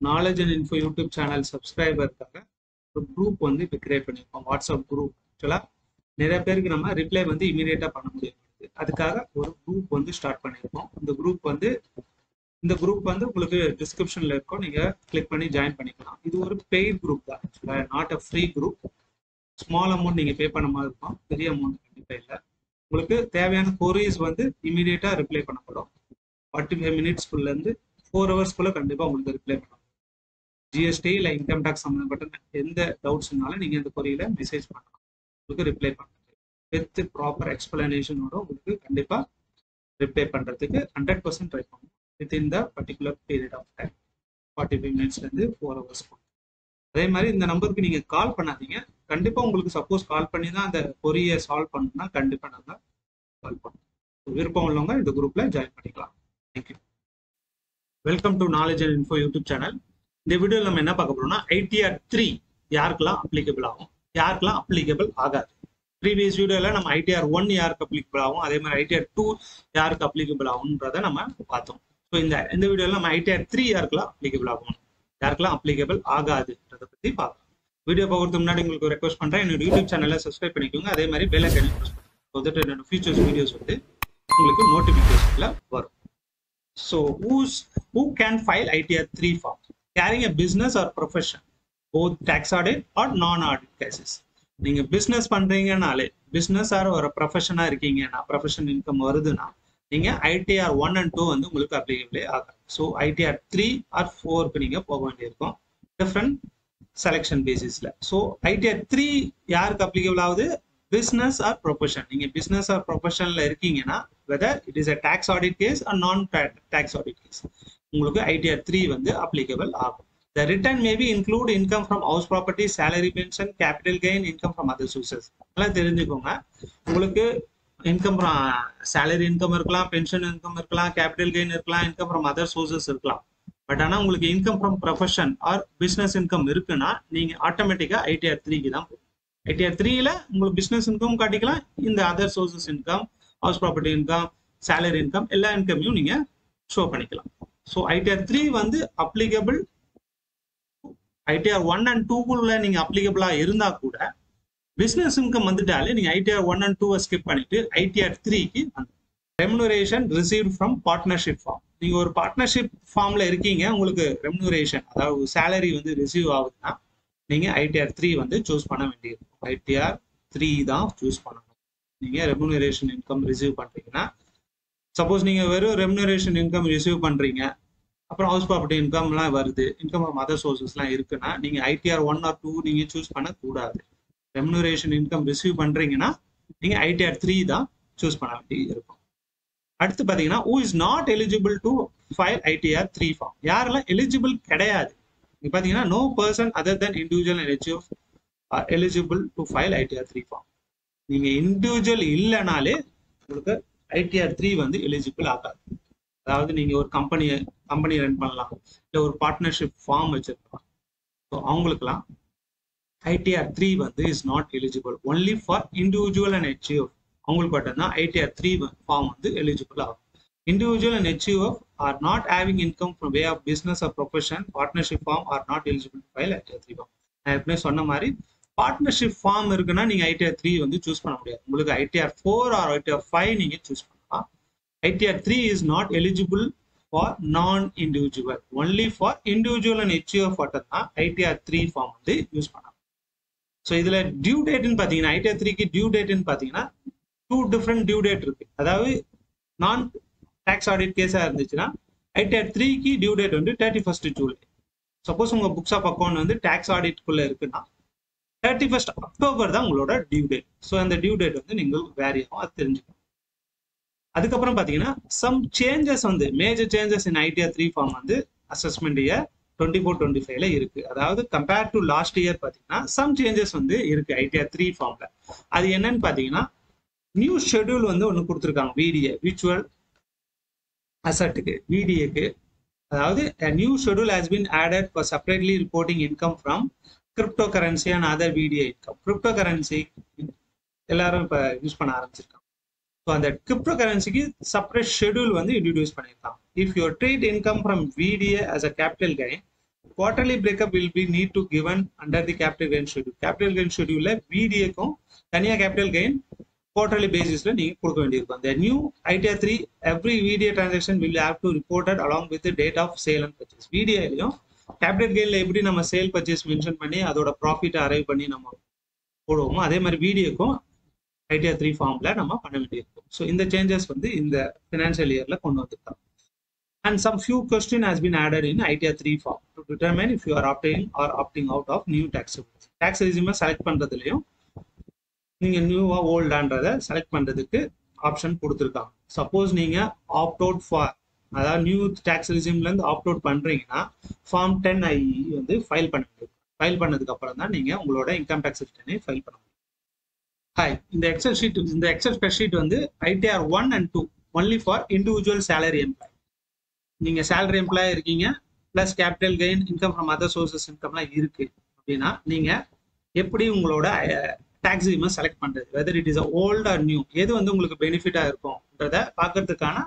Knowledge and info YouTube channel சப்ஸ்கிரைபருக்காக ஒரு group வந்து இப்போ கிரியேட் பண்ணியிருக்கோம். WhatsApp group. ஆக்சுவலாக நிறைய பேருக்கு நம்ம ரிப்ளை வந்து இமீடியட்டாக பண்ண முடியாது. அதுக்காக ஒரு குரூப் வந்து ஸ்டார்ட் பண்ணியிருக்கோம். இந்த குரூப் வந்து உங்களுக்கு டிஸ்கிரிப்ஷனில் இருக்கும். நீங்கள் கிளிக் பண்ணி ஜாயின் பண்ணிக்கலாம். இது ஒரு பெய்ட் குரூப் தான். ஆக்சுவலாக not a free group. Small amount நீங்கள் பே பண்ண மாதிரி இருக்கும். பெரிய அமௌண்ட் கண்டிப்பாக இல்லை. உங்களுக்கு தேவையான கொரீஸ் வந்து இமீடியட்டாக ரிப்ளை பண்ணப்படும். 45 மினிட்ஸ்க்குள்ளேருந்து 4 ஹவர்ஸ்க்குள்ளே கண்டிப்பாக உங்களுக்கு ரிப்ளை பண்ணணும். ஜிஎஸ்டி இல்லை இன்கம் டேக்ஸ் சம்மந்தப்பட்ட எந்த டவுட்ஸ்னாலும் நீங்கள் இந்த கொரியில் மெசேஜ் பண்ணலாம். உங்களுக்கு ரிப்ளை பண்ணுறது வித் ப்ராப்பர் எக்ஸ்பிளனேஷனோட உங்களுக்கு கண்டிப்பாக ரிப்ளை பண்ணுறதுக்கு 100% ட்ரை பண்ணணும். Within the particular period of time 45 மினிட்ஸ்லேருந்து 4 ஹவர்ஸ். அதே மாதிரி இந்த நம்பருக்கு நீங்கள் கால் பண்ணாதீங்க. கண்டிப்பாக உங்களுக்கு சப்போஸ் கால் பண்ணி தான் அந்த கொரியை சால்வ் பண்ணணும்னா கண்டிப்பாக நாங்கள் கால் பண்ணுவோம். விருப்பம் உள்ளவங்க இந்த குரூப்பில் ஜாயின் பண்ணிக்கலாம். Thank you. Welcome to knowledge and info YouTube channel. இந்த வீடியோவில் நம்ம என்ன பார்க்க போறோம்னா ITR 3 யாருக்கெல்லாம் அப்ளிகபிள் ஆகும், யாருக்கெல்லாம் அப்ளிகபிள் ஆகாது. ப்ரீவியஸ் வீடியோவில் நம்ம ITR 1 யாருக்கு அப்ளிகபிள் ஆகும், அதே மாதிரி ITR 2 யாருக்கு அப்ளிகபிள் ஆகும்ன்றதை நம்ம பார்த்தோம். ஸோ இந்த வீடியோவில் நம்ம ITR 3 யாருக்கெல்லாம் அப்ளிகபிள் ஆகும், யாருக்கெல்லாம் அப்ளிகபிள் ஆகாதுன்றதை பற்றி பார்க்கலாம். வீடியோ பார்க்கறதுக்கு முன்னாடி உங்களுக்கு ரெக்வஸ்ட் பண்ணுறேன், என்னோட யூடியூப் சேனலை சப்ஸ்கிரைப் பண்ணிக்கோங்க. அதே மாதிரி பெல் ஐகானை ப்ரெஸ் பண்ணுங்க. என்னோட ஃபியூச்சர்ஸ் வீடியோஸ் வந்து உங்களுக்கு நோட்டிஃபிகேஷனில் வரும். So who can file ITR 3 form? Carrying a business or profession, both tax audit or non-audit cases. நீங்க பிசினஸ் பண்றீங்கனாலே, பிசினஸ் ஆர் ஒரு ப்ரொஃபஷனா இருக்கீங்கன்னா, ப்ரொஃபஷன் இன்கம் வருதுன்னா நீங்க ITR 1 and 2 வந்து உங்களுக்கு அப்ளிகபிளே ஆகாது. ஸோ ITR 3 or 4க்கு நீங்க போக வேண்டியிருக்கும், டிஃப்ரெண்ட் செலெக்ஷன் பேசிஸ்ல. ஸோ ITR 3 யாருக்கு அப்ளிகபிள் ஆகுது? Business or profession. நீங்க பிசினஸ் ஆர் ப்ரொஃபஷன்ல இருக்கீங்கன்னா, whether it is a tax audit case or non-tax audit case, உங்களுக்கு ITR 3 வந்து applicable ஆகும். The return may be include income from house property, salary, pension, capital gain, income from other sources. நல்லா தெரிஞ்சுக்கோங்க, உங்களுக்கு income from salary income இருக்கலாம், pension income இருக்கலாம், capital gain இருக்கலாம், income from other sources இருக்கலாம். But ஆனால் உங்களுக்கு income from profession or business income இருக்குன்னா நீங்க ஆட்டோமேட்டிக்கா ITR 3க்கு தான் போகும். ITR 3ல உங்களுக்கு பிஸ்னஸ் இன்கம் காட்டிக்கலாம், இந்த other sources income, house property income, salary income, எல்லா இன்கமையும் நீங்க ஷோ பண்ணிக்கலாம். ஸோ ITR 3 வந்து அப்ளிகபிள். ITR 1 and 2க்குள்ள நீங்க அப்ளிகபிளா இருந்தா கூட பிசினஸ் இன்கம் வந்துட்டாலே நீங்க ITR 1 and 2 ஸ்கிப் பண்ணிட்டு ITR 3க்கு வந்து remuneration received from partnership firm. நீங்க ஒரு பார்ட்னர்ஷிப் ஃபார்ம்ல இருக்கீங்க, உங்களுக்கு ரெமுனரேஷன் அதாவது சேலரி வந்து ரிசீவ் ஆகுதுன்னா நீங்க ITR 3 வந்து சூஸ் பண்ண வேண்டியிருக்கும். ITR 3 தான் சூஸ் பண்ணணும். நீங்க ரெமுனரேஷன் இன்கம் ரிசீவ் பண்றீங்கன்னா, சப்போஸ் நீங்க வெறும் ரெமுனரேஷன் இன்கம் ரிசீவ் பண்றீங்க, அப்புறம் ஹவுஸ் ப்ராப்பர்ட்டி இன்கம்லாம் வருது, இன்கம் ஃப்ரம் அதர் சோர்சஸ்லாம் இருக்குன்னா நீங்க ITR 1 or 2 நீங்க சூஸ் பண்ணக்கூடாது. ரெமுனரேஷன் இன்கம் ரிசீவ் பண்றீங்கன்னா நீங்க ITR 3 தான் சூஸ் பண்ண வேண்டி இருக்கும். அடுத்து பாத்தீங்கன்னா who is not eligible to file ITR 3 form. யாரெல்லாம் எலிஜிபிள் கிடையாது இங்க பாத்தீங்கன்னா, no person other than individual and HUF are eligible to file ITR 3 form. நீங்க இண்டிவிஜுவல் இல்லைனாலே உங்களுக்கு ITR 3 வந்து எலிஜிபிள் ஆகாது. அதாவது நீங்க ஒரு கம்பெனி ரன் பண்ணலாம், இல்லை ஒரு பார்ட்னர்ஷிப் ஃபார்ம் வச்சிருக்கலாம். ஸோ அவங்களுக்குலாம் ITR 3 வந்து is not eligible. Only for individual and HUF அவங்களுக்கு மட்டும்தான் ITR 3 ஃபார்ம் வந்து எலிஜிபிள் ஆகும். Individual and HUF are not having income from way of business or profession, partnership form are not eligible to file ITR 3 form. நான் ஏற்கனவே சொன்ன மாதிரி partnership form இருக்குன்னா நீங்க ITR 3 வந்து சூஸ் பண்ண முடியாது. உங்களுக்கு ITR 4 or ITR 5 நீங்க சூஸ் பண்ணலாம். ITR 3 is not eligible for non-individual. Only for individual and HUF மட்டும்தான் ITR 3 ஃபார்ம் வந்து யூஸ் பண்ணலாம். ஸோ இதுல டியூ டேட்னு பாத்தீங்கன்னா ITR 3க்கு டியூ டேட்னு பாத்தீங்கன்னா 2 டிஃப்ரெண்ட் டியூ டேட் இருக்கு. அதாவது நான் டாக்ஸ் ஆடிட் கேஸா இருந்துச்சுன்னா ITR 3க்கு டியூ டேட் வந்து 31st ஜூலை. சப்போஸ் உங்க புக்ஸ் ஆஃப் அக்கௌண்ட் வந்து டாக்ஸ் ஆடிட்குள்ள இருக்குன்னா 31st அக்டோபர் தான் உங்களோட டியூ டேட். ஸோ அந்த டியூ டேட் வந்து நீங்கள் வேரி ஆகும், அது தெரிஞ்சுக்கணும். அதுக்கப்புறம் பாத்தீங்கன்னா சம் சேஞ்சஸ் வந்து major changes in ITR 3 form வந்து அசஸ்மெண்ட் இயர் 24-25ல இருக்கு. அதாவது கம்பேர்ட் டு லாஸ்ட் இயர் பாத்தீங்கன்னா சம் சேஞ்சஸ் வந்து இருக்கு ITR 3 ஃபார்ம்ல. அது என்னன்னு பாத்தீங்கன்னா, நியூ ஷெட்யூல் வந்து ஒன்று கொடுத்துருக்காங்க, VDA விர்ச்சுவல் அசட்டுக்கு, VDAக்கு. அதாவது a new schedule has been added for separately reporting income from cryptocurrency and other VDA income. cryptocurrency எல்லாரும் இப்போ யூஸ் பண்ண ஆரம்பிச்சிருக்காங்க. ஸோ அந்த கிரிப்டோகரன்சிக்கு செப்பரேட் ஷெட்யூல் வந்து இன்ட்ரடியூஸ் பண்ணியிருக்காங்க. If you treat income from VDA as a capital gain, quarterly breakup will be need to given under the capital gain schedule. Capital gain schedule VDA க்கும் தனியா capital gain quarterly basisல நீங்க கொடுக்க வேண்டியிருக்கும். The new ITR 3 every VDA transaction will have to reported along with the date of sale and purchase. VDA லயும் capital gainல எப்படி நம்ம sale purchase mention பண்ணி அதோட ப்ராஃபிட் அரைவ் பண்ணி நம்ம போடுவோமோ அதே மாதிரி VDAக்கும் ITR 3 ஃபார்ம்ல நம்ம பண்ண வேண்டியிருக்கும். ஸோ இந்த சேஞ்சஸ் வந்து இந்த ஃபினான்ஷியல் இயர்ல கொண்டு வந்துருக்காங்க. And some few question has been added in ITR 3 form to determine if you are opting or opting out of new tax regime. Tax regime select பண்றதுலயும் நீங்க நியூவா ஓல்டான்றதை செலக்ட் பண்றதுக்கு ஆப்ஷன் கொடுத்துருக்காங்க. சப்போஸ் நீங்க ஆப்ட் அவுட் ஃபார் அதாவது new tax ரெஜிம்ல இருந்து ஆப்ட் அவுட் பண்றீங்கன்னா ஃபார்ம் 10I வந்து ஃபைல் பண்ண முடியும். ஃபைல் பண்ணதுக்கு அப்புறம் தான் நீங்க உங்களோட இன்கம் டேக்ஸ் ரிட்டர்னை ஃபைல் பண்ண முடியும். ஹாய், இந்த எக்ஸல் ஸ்ப்ரெட்ஷீட் வந்து ITR 1 and 2 only for individual salary employee. நீங்க சேலரி எம்ப்ளாய் இருக்கீங்க plus capital gain income from other sources இன்கம்லாம் இருக்கு அப்படின்னா நீங்க எப்படி உங்களோட டாக்ஸ் ரெஜிமை செலக்ட் பண்றது, whether it is old or new, எது வந்து உங்களுக்கு பெனிஃபிட்டா இருக்கும்ன்றத பார்க்கறதுக்கான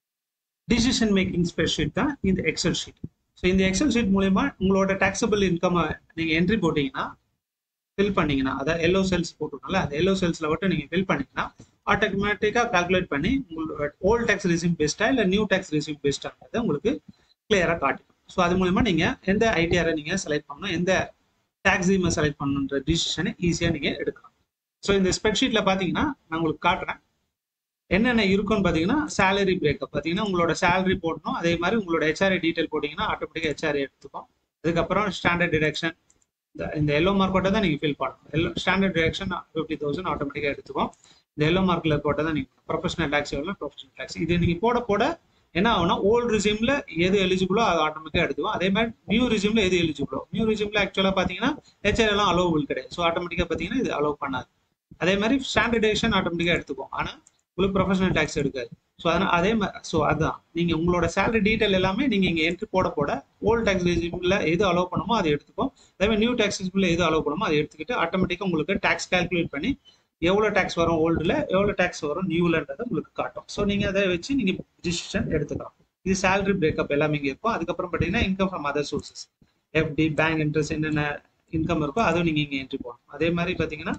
டிசிஷன் மேக்கிங் ஸ்ப்ரெட்ஷீட் தான் இந்த எக்ஸல் ஷீட். ஸோ இந்த எக்ஸல் ஷீட் மூலயமா உங்களோட டாக்ஸபிள் இன்கம் நீங்க என்ட்ரி போட்டீங்கன்னா ஃபில் பண்ணீங்கன்னா அதாவது எல்லோ செல்ஸ் போட்டுருக்கோம்ல அந்த எல்லோ செல்ஸ்ல மட்டும் நீங்க ஃபில் பண்ணீங்கன்னா ஆட்டோமேட்டிக்காக கால்குலேட் பண்ணி உங்களோட ஓல்ட் டேக்ஸ் ரெஜிம் பெஸ்ட்டா இல்லை நியூ டேக்ஸ் ரெஜிம் பெஸ்ட்டான்றதை உங்களுக்கு கிளியராக காட்டும். ஸோ அது மூலமா நீங்க எந்த ஐடிஆரை நீங்க செலக்ட் பண்ணணும், எந்த டேக்ஸ் ரெஜிமை செலக்ட் பண்ணணுன்ற டிசிஷனை ஈஸியாக நீங்க எடுக்கலாம். ஸோ இந்த ஸ்ப்ரெட்ஷீட்ல பார்த்தீங்கன்னா நான் உங்களுக்கு காட்டுறேன் என்னென்ன இருக்குன்னு பார்த்தீங்கன்னா சேலரி பிரேக்கப் பார்த்தீங்கன்னா உங்களோட சேலரி போடணும், அதே மாதிரி உங்களோட HRA டீட்டெயில் போட்டிங்கன்னா ஆட்டோமேட்டிக்காக HRA எடுத்துக்கும். அதுக்கப்புறம் ஸ்டாண்டர்ட் டிடக்ஷன் இந்த எல்லோ மார்க்கோட்டை தான் நீங்கள் ஃபில் பண்ணணும். ஸ்டாண்டர்ட் டிடக்ஷன் 50,000 ஆட்டோமேட்டிக்காக எடுத்துக்கும். இந்த எல்லோ மார்க்கில் போட்டால் தான் நீங்கள் ப்ரொஃபஷனல் டேக்ஸ் எவ்வளோ ப்ரொஃபஷனல் டேக்ஸ் இது நீங்கள் போட என்ன ஆகும்னா ஓல்டு ரிஜிமில் எது எலிஜிபிளோ அது ஆட்டோமேட்டிக்காக எடுத்துக்கும். அதே மாதிரி நியூ ரிஜிமில் எது எலிஜிபிளோ நியூ ரிஜிமில் ஆக்சுவலாக பார்த்தீங்கன்னா HRA அலோவபிள் கிடையாது. ஸோ ஆட்டோமேட்டிக்காக பார்த்தீங்கன்னா இது அலோவ் பண்ணாது. அதே மாதிரி ஸ்டாண்டர்டைசேஷன் ஆட்டோமேட்டிக்காக எடுத்துக்கும், ஆனால் உங்களுக்கு ப்ரொஃபஷனல் டேக்ஸ் எடுக்காது. ஸோ அதனால் அதே மாதிரி ஸோ அதுதான் நீங்கள் உங்களோட சேலரி டீட்டெயில் எல்லாமே நீங்கள் இங்கே என்ட்ரி போட ஓல்டு டேக்ஸ் ரெஜிமில் எது அலோவ் பண்ணுமோ அதை எடுத்துக்கும். அதே மாதிரி நியூ டேக்ஸ் ரெஜிமில் எது அலோவ் பண்ணுமோ அதை எடுத்துக்கிட்டு ஆட்டோமேட்டிக்காக உங்களுக்கு டேக்ஸ் கால்குலேட் பண்ணி எவ்வளோ டேக்ஸ் வரும் ஓல்டில் எவ்வளோ டேக்ஸ் வரும் நியூலன்றதை உங்களுக்கு காட்டும். ஸோ நீங்கள் அதை வச்சு நீங்கள் டிசிஷன் எடுத்துக்கலாம். இது சேலரி பிரேக்கப் எல்லாமே இங்கே இருக்கும். அதுக்கப்புறம் பார்த்தீங்கன்னா income from other sources FD bank interest என்னென்ன இன்கம் இருக்கோ அதுவும் நீங்கள் இங்கே என்ட்ரி போகணும். அதே மாதிரி பார்த்தீங்கன்னா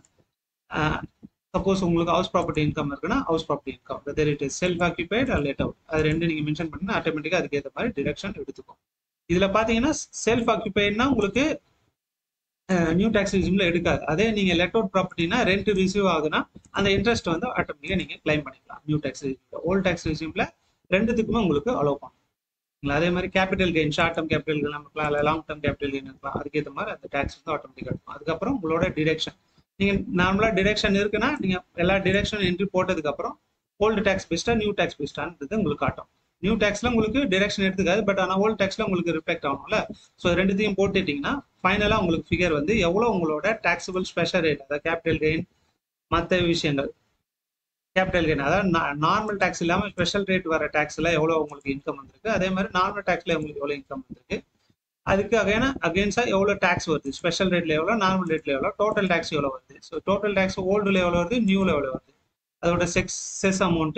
சப்போஸ் உங்களுக்கு ஹவுஸ் ப்ராப்பர்ட்டி இன்கம் இருக்குன்னா house property income whether it is self occupied or let out அது ரெண்டு நீங்கள் மென்ஷன் பண்ணீங்கன்னா ஆட்டோமேட்டிக்காக அதுக்கேற்ற மாதிரி டிடக்ஷன் எடுத்துக்கும். இதில் பார்த்தீங்கன்னா செல்ஃப் ஆக்கியூபைட்னா உங்களுக்கு நியூ டேக்ஸ் ரெஜிமில் எடுக்காது. அதே நீங்கள் லெட் அவுட் ப்ராப்பர்ட்டினா ரெண்ட் ரிசீவ் ஆகுதுன்னா அந்த இன்ட்ரெஸ்ட் வந்து ஆட்டோமேட்டிக்காக நீங்கள் கிளைம் பண்ணிக்கலாம். நியூ டேக்ஸ் ரெஜிமில் ஓல்ட் டேக்ஸ் ரெஜிமில் ரெண்டுத்துக்குமே உங்களுக்கு அலோவ் பண்ணும். அதே மாதிரி capital gain short term capital gain இருக்கலாம் இல்லை லாங் டேர்ம் கேபிட்டல் கெயின் இருக்கலாம். அதுக்கேற்ற மாதிரி அந்த டேக்ஸ் வந்து ஆட்டோமேட்டிக்காக இருக்கும். அதுக்கப்புறம் உங்களோட டிடக்ஷன் நீங்கள் நார்மலாக டிடக்ஷன் இருக்குன்னா நீங்கள் எல்லா டிடக்ஷன் என்ட்ரி போட்டதுக்கப்புறம் ஓல்டு டேக்ஸ் பெஸ்ட்டா நியூ டேக்ஸ் பெஸ்ட்டான்றது உங்களுக்கு காட்டும். நியூ டேக்ஸ்ல உங்களுக்கு டிடக்ஷன் எடுத்துக்காது, பட் ஆனால் ஓல்டு டேக்ஸ்ல உங்களுக்கு ரிஃப்ளெக்ட் ஆகும்ல. ஸோ ரெண்டுத்தையும் போட்டுட்டீங்கன்னா ஃபைனலாக உங்களுக்கு ஃபிகர் வந்து எவ்வளோ உங்களோட டேக்ஸபிள் ஸ்பெஷல் ரேட் அதாவது கேபிட்டல் கெயின் மற்ற விஷயங்கள் கேபிட்டல் கெயின் அதாவது நார்மல் டேக்ஸ் இல்லாமல் ஸ்பெஷல் ரேட் வர டேக்ஸ்ல எவ்வளோ உங்களுக்கு இன்கம் வந்திருக்கு, அதே மாதிரி நார்மல் டேக்ஸ்ல உங்களுக்கு எவ்வளோ இன்கம் வந்திருக்கு, அதுக்கு அகைன்ஸ்டா எவ்வளோ டேக்ஸ் வருது, ஸ்பெஷல் ரேட்ல எவ்வளோ, நார்மல் ரேட்ல எவ்வளோ, டோட்டல் டேக்ஸ் எவ்வளோ வருது. ஸோ டோட்டல் டேக்ஸ் ஓல்டுல எவ்வளோ வருது, நியூல எவ்வளோ வருது, அதோட செஸ் அமௌண்ட்,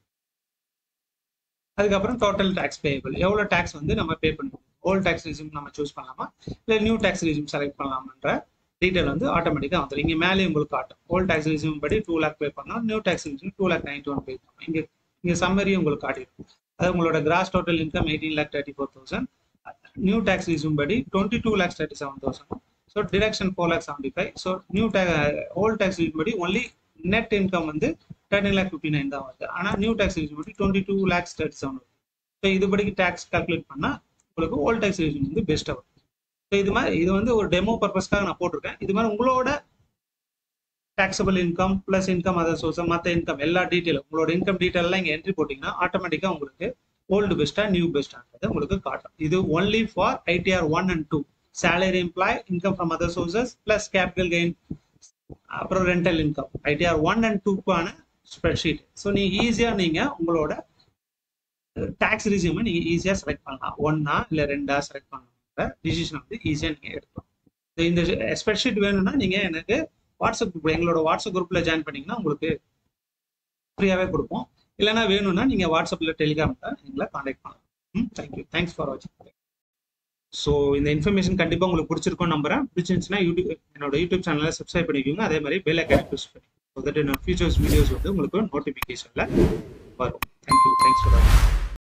அதுக்கப்புறம் டோட்டல் டேக்ஸ் பேயபிள் எவ்வளோ டேக்ஸ் வந்து நம்ம பே பண்ணுவோம். ஓல்டு டேக்ஸ் ரெஜிம் நம்ம சூஸ் பண்ணலாமா இல்லை நியூ டேக்ஸ் ரெஜிம் செலக்ட் பண்ணலாமான்ற டீட்டெயில் வந்து ஆட்டோமேட்டிக்காக வந்துடும். இங்கே மேலே உங்களுக்கு காட்டும் ஓல்டு டேக்ஸ் ரெஜிம் படி 2 lakh பே பண்ணோம், நியூ டேக்ஸ் ரெஜிம் 2,91,000 பே பண்ணோம். இங்கே சம்மரி உங்களுக்கு காட்டிடும். அது உங்களோட gross total income 18,34,000, new tax regime படி 22,37,000. So deduction 4,75,000. So old tax regime படி ஒன்லி நெட் இன்கம் வந்து 13,59,000 தான் வருது. ஆனால் நியூ டேக்ஸ் ரெஜிம் படி 22,37,000 வருது. ஸோ இதுபடிக்கு டேக்ஸ் கால்குலேட் பண்ணால் உங்களுக்கு ஓல்டு டேக்ஸ் ரெஜிம் வந்து பெஸ்ட்டாக வரும். ஸோ இது வந்து ஒரு டெமோ பர்பஸ்க்காக நான் போட்டிருக்கேன். இது மாதிரி உங்களோட taxable income plus income other source மற்ற இன்கம் எல்லா டீட்டெயிலும் உங்களோட இன்கம் டீட்டெயிலாம் இங்கே என்ட்ரி போட்டிங்கன்னா ஆட்டோமேட்டிக்காக உங்களுக்கு ஓல்டு பெஸ்ட்டாக நியூ பெஸ்ட்டாக உங்களுக்கு காட்டும். இது only for ITR 1 and 2 salary employee income from other sources plus capital gain அப்புறம் ரெண்டல் இன்கம் ITR 1 and 2க்கான ஸ்ப்ரெட்ஷீட். ஸோ நீங்கள் ஈஸியாக நீங்கள் உங்களோட டேக்ஸ் ரெஜிமை நீங்கள் ஈஸியாக செலக்ட் பண்ணலாம். 1ஆ இல்லை 2ஆ செலக்ட் பண்ணணுன்ற டிசிஷன் வந்து ஈஸியாக நீங்கள் எடுக்கலாம். இந்த ஸ்ப்ரெட்ஷீட் வேணும்னா நீங்கள் எனக்கு வாட்ஸ்அப் குரூப் எங்களோட வாட்ஸ்அப் குரூப்பில் ஜாயின் பண்ணிங்கன்னா உங்களுக்கு ஃப்ரீயாகவே கொடுப்போம். இல்லைனா வேணும்னா நீங்கள் வாட்ஸ்அப்பில் டெலிகிராமில் எங்களை காண்டாக்ட் பண்ணலாம். தேங்க்யூ. தேங்க்ஸ் ஃபார் வாட்சிங். ஸோ இந்த இன்ஃபர்மேஷன் கண்டிப்பாக உங்களுக்கு பிடிச்சிருக்கும் நம்புறேன். பிடிச்சிருந்துச்சுன்னா என்னோட யூடியூப் சேனலை சப்ஸ்கிரைப் பண்ணிக்கோங்க. அதே மாதிரி பெல் ஐக்கானை ப்ரெஸ் பண்ணி ஸோ தட் நான் ஃபியூச்சர்ஸ் வீடியோஸ் வந்து உங்களுக்கு நோட்டிஃபிகேஷனில் வரும். தேங்க்யூ. தேங்க்ஸ் ஃபார் வாட்சிங்.